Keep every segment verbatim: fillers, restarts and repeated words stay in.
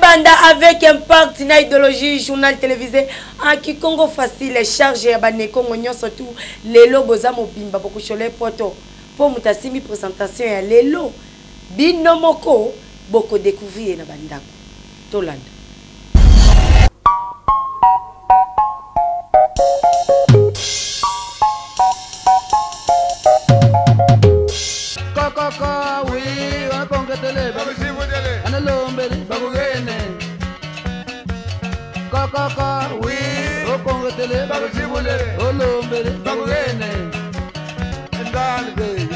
Tolanda avec impact na idéologie journal télévisé en Kikongo facile chargé à Congo nyon surtout lelo boza mobimba beaucoup chole poto pour mutasimi présentation ya lelo binomoko boko découvrir na bandako Tolanda Kaka oui waponga tele analombe bagugene Kaka oui waponga tele olombe bagugene ndalbe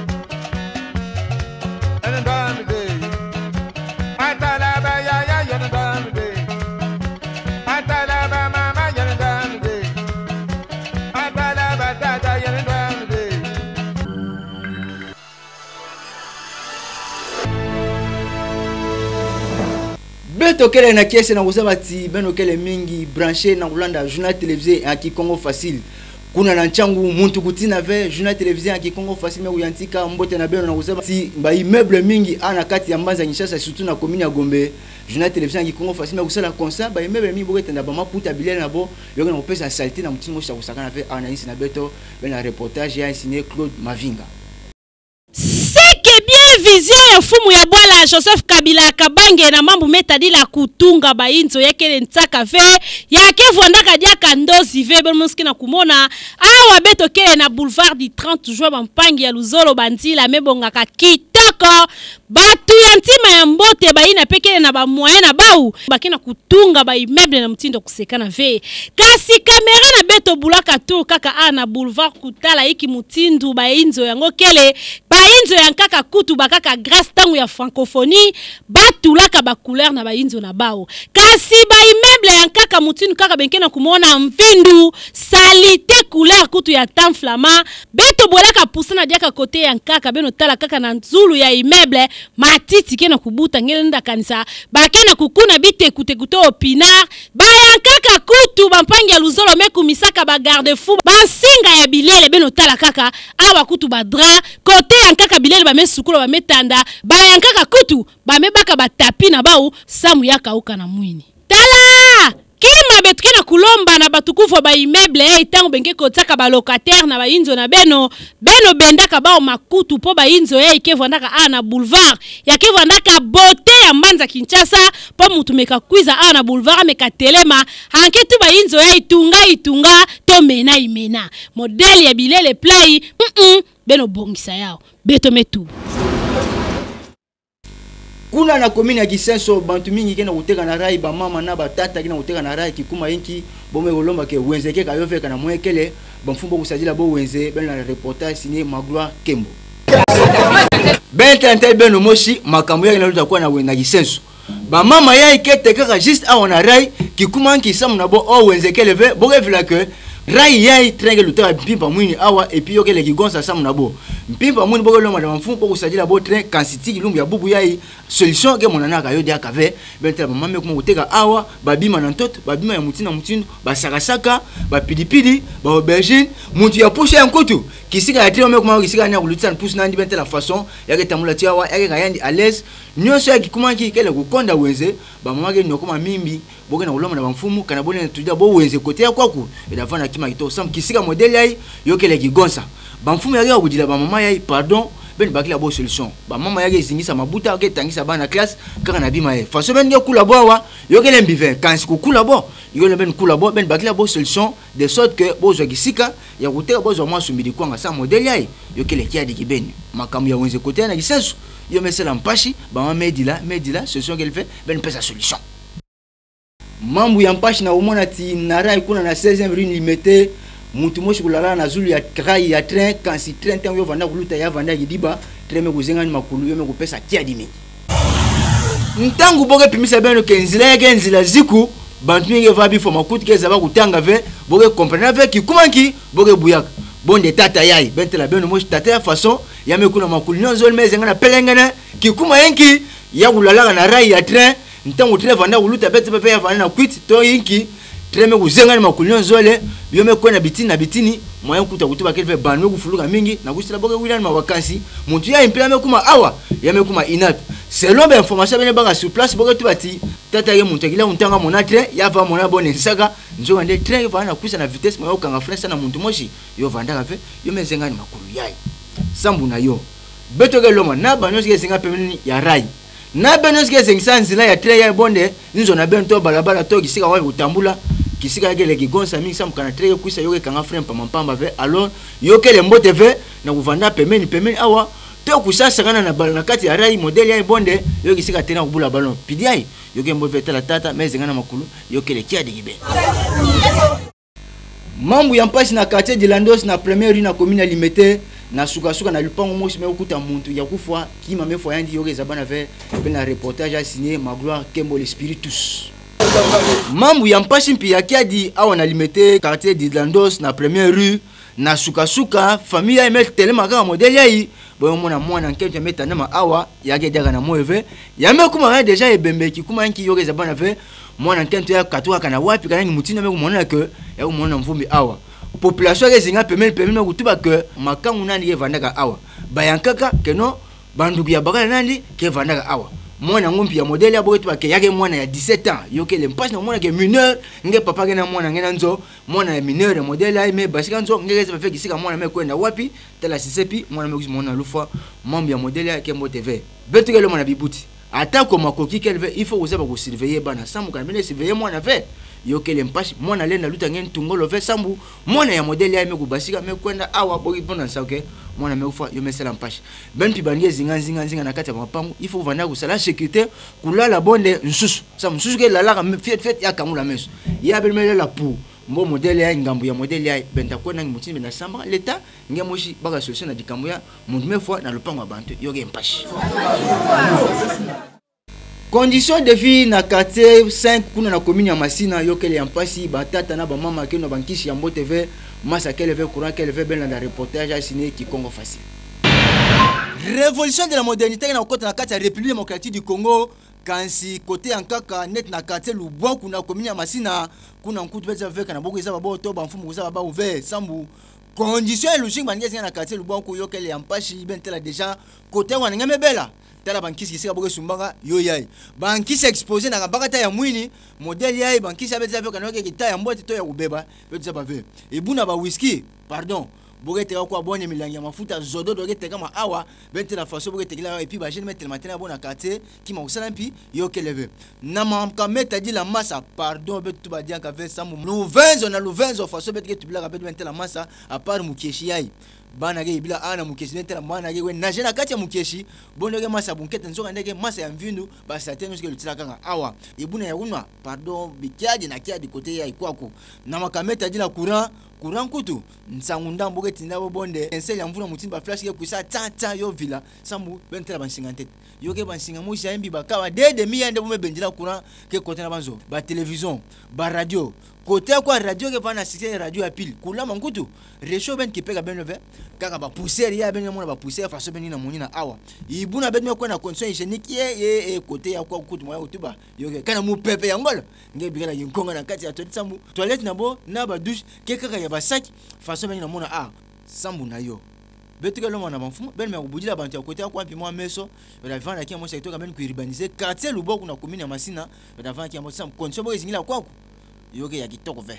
ndalbe atala ba ya ya ya ndalbe atala ba mama ya ndalbe atala ba tata ya ndalbe Beto kele na kiese na kusema ti beno kele mingi branché na Kolanda journal télévisé à Kikongo facile kuna na nchangu muntu kutina ve journal télévisé à Kikongo facile me uyantika mbote na beno na kusema ti ba immeuble mingi ana kati ya Mbanza Kinshasa surtout na commune ya Gombe journal télévisé à Kikongo facile me kusala konsa ba immeuble mingi boke tenda ba maputa bilele na bo yoka na pesa saleté na mutingo sa kusakana ve analyse na beto bena reportage ya signé Claude Mavinga. Vision ya fumu ya bwala Joseph Kabila Kabange na mambo metadi la kutunga bainzo yake ntaka fe yake vwandaka diaka ndozi ve belmoski na kumona awa beto kele na boulevard du trente juin bampangi ya Luzolo bandila mebongaka kitoko batu ya ntima ya mbote baina pekele na ba moyen na bau bakina kutunga ba immeuble na mtindo kusekana ve kasi kamera na beto bulaka tu kaka a na boulevard kutala iki mutindu bainzo yango kele bainzo yankaka kutu bakaka grâce tangu ya francophonie batulaka ba couleur na bainzo na bao kasi ba immeuble yankaka mutindu kaka benkena kumona mvindu salite couleur kutu ya tan flama beto bolaka pusana diaka kote yankaka beno tala kaka na nzulu ya immeuble matiti kena kubuta ngelenda kanisa bakena kukuna bite kute kuto opinar bayankaka kutu bampangi ya Luzolo meku misaka ba garde fou bansinga ya bilele beno tala kaka awa kutu ba dra kote yankaka bilele ba mesukula ba metanda bayankaka kutu ba mebaka ba tapi na bau samu yaka uka na mwini tala kima betuke na kulomba na batukufo ba immeuble e tango benge kotaka ba locataire na ba inzo na beno beno bendaka bao makutu po ba inzo e kevandaka a na boulevard ya kevandaka bote ya Mbanza Kinshasa po mutumeka kwiza a na boulevard meka telema hanketu ba inzo e itunga itunga to mena imena model ya bilele play mm -mm, beno bongisa yao beto metu kuna na commune ya Kisenso bantu mingi kena kuteka na rai ba mama na ba tata kena kuteka na rai kikuma inki bome olomba ke wenze ke kayofe kana mwekele bamfumbo kusajila bo wenze ben na reportage signé Magloire Kembo ben tante beno moshi makambo yake na kwa na na Kisenso ba mama ya ikete kaka juste a ona rai kikuma inki samu na bo o wenze kele ve bo revela que rai yai trenge lutaka mpimpa mwini awa epi yoke le kigonsa samu na bo mpimpa mwini boko loma na mfumo poko sajila bo tren kansitiki lumbu ya bubu yai solution ke monana ka yodi akave bentela mama kuma kuteka awa babima na ntoto babima ya mutina mutindo basaka saka ba pidipidi ba aubergine muntu ya pusha ya nkutu kisika ya trio kuma kisika na kulutsa push nandi bentela façon yake tamula tiawa yake kayandi à l'aise nyonso ya kikuma ki kele kukonda wenze ba mama ke nyokoma mimbi boke na uloma na mfumu kana bone na tudia bo wenze kote ya kwaku edavana kima kito sam kisika model yai yoke le kigonsa ba mfumu yake akudila ba mama yai pardon ben bakila bo solution ba mama yake zingisa mabuta yake tangisa bana classe kaka na bima ye façon ben yo kula bo wa yoke le mbive kansi ku kula bo yoke ben kula bo ben bakila bo solution de sorte que bo zo kisika ya kuteka bo zo mwa sumbidi kwanga sa model yai yoke le kiadi kibeni makamu ya wenze kote na Kisenso yo mesela mpashi ba mama medila medila solution qu'elle fait ben pesa solution mambu ya mpashi na umona ti narai kuna na seizième rue limité mutu moshi kulala na zulu ya rai ya train kansi train tango yo vanda kuluta ya vanda kidiba train me kuzenga ni makulu yo me kupesa tia dimi ntangu boke pimisa beno kenzila ya kenzila ziku bantu mingi vabi fo makuti keza ba kutanga ve boke comprendre avec ki kumanki boke buyaka bonde tata yai bentela beno moshi tata ya façon ya me kuna makulu nyonzo mezenga na pelengana ki kuma yenki ya kulala na rai ya train ntangu train vanda kuluta bete pepe ya vanda na quit to yinki treme kuzenga ni makulio nzole biome kwena bitini na bitini moya kuta kutuba kelve banwe kufuluka mingi na kusila boke William mawakansi muntu ya impela me kuma awa ya me kuma inap selon ben information ben baka sur place boko tubati tata ye muntu kila untanga mona train ya va mona bonne nsaka nzo ande train va na kuisa na vitesse mo kanga fresh na muntu moshi yo vanda kafe yo mezenga ni makulu yai sambu na yo beto ke loma na banyosi ke singa pemeni ya rai na banyosi ke singisa nzila ya train ya bonde nzo na bento balabala to kisika wa utambula kisika yake le kigonsa mingi sam kana train kuisa yo ke kanga fresh pamba pamba ve alors yo ke le mbote ve na kuvanda pemeni pemeni awa to kusasa kana na bala na kati ya rai modeli ya bonde yo kisika tena kubula ballon pidiai yo ke mbo vetela tata mezenga na makulu yo ke le kia digibe mambu ya mpasi na quartier de Landos na première rue na commune limité na suka suka na lupango mosi me okuta muntu ya kufwa kima me foyandi yo ke zabana ve na reportage a signé Magloire Kembo le Spiritus mambu ya mpasi mpi ya kia di awa na limité quartier de Landos na première rue na suka suka famille ya met telema kama modeli ai boyo mona mwana nkete meta na awa yake daga na moeve ya me kuma déjà ebembeki kuma nki yoke zabana ve mwana nkete ya katwa kana wapi kana mutina me kumona ke ya kumona mvumbi awa population ke zinga pemel pemel kutuba ke makangu nani ye vandaka awa bayankaka keno banduku ya bakala nani ke vandaka awa mwana ngompi ya modeli abo tuba ke yake mwana ya dix-sept ans yoke le mpasse na mwana ke mineur nge papa ke na mwana ngena nzo mwana ya mineur modeli ai me basika nzo nge se fe kisika mwana me kwenda wapi tela sisepi mwana me kuzimona lufa mambi ya modeli ya Kembo T V betu ke le mwana bibuti ata ko makoki kelve il faut uzeba ko surveiller bana samu kana bene surveiller mwana ve yoke le mpasse mwana lenda luta ngen tungolo ve sambu mwana ya modeli ai me kubasika me kwenda awa boki pona sauke mwana me ufa yo mesela mpashi ben pi bangie zinga zinga zinga na kati ya mapangu il faut vanda ko sala sécurité kulala bonde nsusu sa nsusu ke lala fiet fiet ya kamula meso ya belmele la pour mbo modeli ya ngambu ya modeli ya benta ko nangi mutini na samba leta ngemoshi baka solution na dikambu ya mundu me fois na lupango abantu yoke mpashi condition de vie na quartier cinq kuna na commune ya Masina yokele ya mpasi batata na ba mama keno bankishi ya Mbote V masa kele ve courant kele ve ben na reportage a signé Kikongo Facile révolution de la modernité na côté na kati ya République démocratique du Congo kansi côté ankaka net na quartier Lubwa kuna commune ya Masina kuna nkutu beza veka na boko ezaba bo to ba mfumu kuzaba ba ouvert sambu condition ya logique bangezi na quartier Lubwa ko yokele ya mpashi ben tela déjà côté wana ngame bela tala bankisi kisika boke sumbanga yo yai bankisi exposé na bakata ya mwini modèle yai bankisi abeza veka na kita ya mbote to ya kubeba betu zaba ve ebuna ba whisky pardon boke teka kwa bonne milangi ya mafuta zodo doke teka ma awa bente na faso boke tekila et puis ba jeune mettre matin na bona quartier ki ma usala mpi yo keleve na mamka meta di la massa pardon betu ba dia ka ve samu luvenzo na luvenzo faso bete ke tubila ka betu bente la massa a part mukeshi yai bana ge bila ana mukeshi nete la bana ge we na jena kati ya mukeshi bono ge masa bunkete nzoka ndege masa ya mvindu ba sateno ske lutila kanga awa ibuna ya unwa pardon bikiadi na kiadi kote ya ikwako na makameta dila courant courant kutu nsangu ndambo ke tinda bo bonde ensel ya mvuna mutimba flash ke kuisa tata yo villa sambu bentela bansinga tete yo ke bansinga mushi ya mbi bakawa dede mi yande bo mebendila courant ke kote na banzo ba télévision ba radio côté quoi radio ke pana six radio à pile kula mankutu réchaud ben ki pega ben levé kaka ba poussière ya ben mona ba poussière faso ben na monina awa ibuna ben ko na condition hygiénique ye ye côté ya kwa kutu moya utuba yo ke kana mu pepe ya ngolo nge bigala yinkonga na kati ya toilette sambu toilette na bo na ba douche ke kaka ya ba sac faso ben na mona a sambu na yo betu ke lomo na banfumu ben me kubudila bantu ya côté ya kwa mpi mo meso la vendre ki mo secteur ka ben ku urbaniser quartier Luboko na commune ya Masina la vendre ki mo sam condition bo zingila kwa yoke ya kitoko ve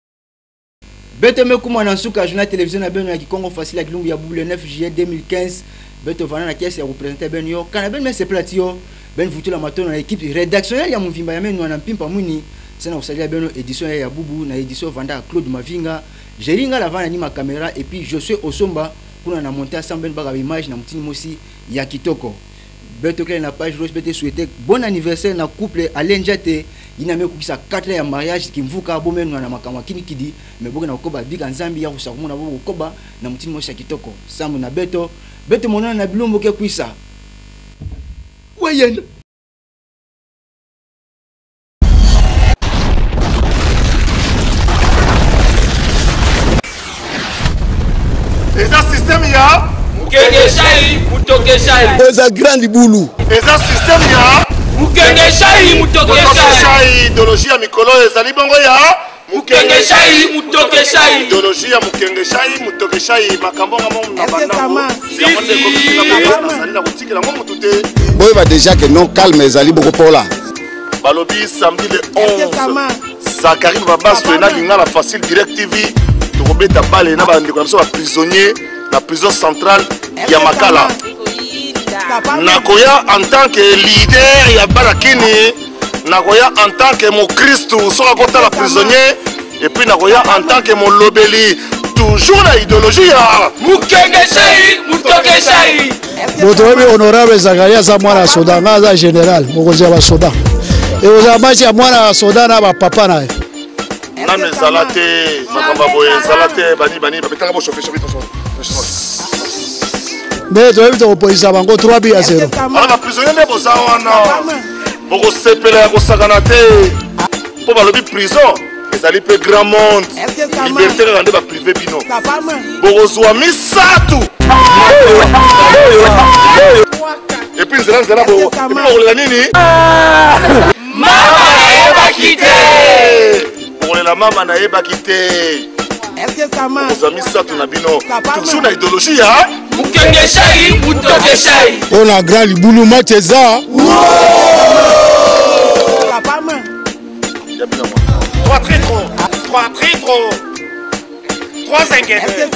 beto me kuma na suka journal télévision na beno ya Kikongo Facile ya kilungu ya boule neuf juillet deux mille quinze beto vana na kiasi ya représenter ben yo kana ben me se platio ben futu la matona na équipe rédactionnelle ya muvimba ya meno na mpimpa mwini sana usalia beno édition ya bubu na édition vanda Claude Mavinga jeringa la vana ni ma caméra et puis je suis Osomba kuna na monter ensemble ben baga image na mutini mosi ya kitoko beto kele na page rose bete souhaiter bon anniversaire na couple Alenjate ina me kukisa quatre ya mariage kimvuka bomenu na makamwa kini kidi me boke na koba bika nzambi ya kusakumuna bo koba na mutini mosi ya kitoko samu na beto beto monana na bilumbo ke kuisa wayenda eza système ya Mukenge shai mutoke shai eza grandi bulu eza système ya Mukenge shai mutoke shai idéologie ya mikolo ezali bongo ya Mukenge shai mutoke shai idéologie ya mukenge shai mutoke shai makambo ngamo na bana sisi Boy va déjà que non calme ezali beaucoup pour là. Balobi samedi le onze. Zakari Babas na linga la facile direct T V. To beta balle na ba ndeko na prisonnier na prison centrale ya Makala. Nakoya en tant que leader ya Barakini, Nakoya en tant que mon Christ sera contre la prisonnier et puis Nakoya en tant que mon lobeli. Toujours la idéologie ya Mukenge Shai, Mutoke Shai. Motobi honorable Zakaria za mwana soda ngaza général mokozi ya soda. Et aux amateurs ya mwana soda na ba papa na. Nane zalate makamba boye zalate bani bani babetanga bo chauffer chauffer chauffer. Mais tu as vu ton opposition bango trois buts à zéro. Ala ba prisonnier ne boza wana. Boko sepela ya ko sakana te. Po balobi prison. Ezali pe grand monde. Liberté rende ba privé bino. Boko zwa misatu. Et puis nzela nzela bo. Et puis boko la nini? Mama eba kite. Boko la mama na eba kite. Aux amis Satou Nabino, toujours la idéologie, hein? Mukenge Shai, Mutoke Shai. On a grand Liboulou Mateza. Trois titres, trois titres, trois inquiétés.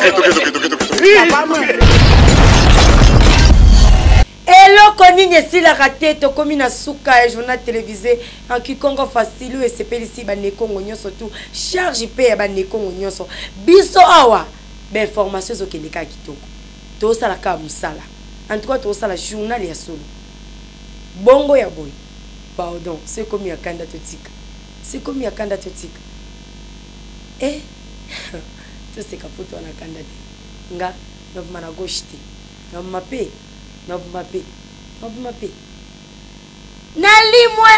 eloko nini esilaka te tokomi na suka ya journal télévisé en kikongo facile oyo esepelisi banekongo nyonso tu charge mpe ya banekongo nyonso biso awa bainformation ezokende kaka kitoko tosala kaka mosala en tout cas tosala journal ya solo bongo ya boye pardon sekomi ya kanda totika sekomi ya kanda totika eh toseka poto wana kanda te nga nobima na gauche te nobima mpe nobima mpe nobima mpe nalimwe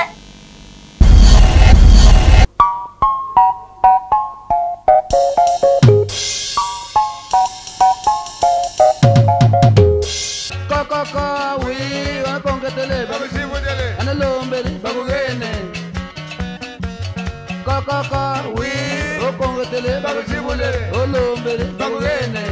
Kaka oui, on ponga tele, analombele, bagugene. Kaka oui, on ponga tele, olombele, bagugene.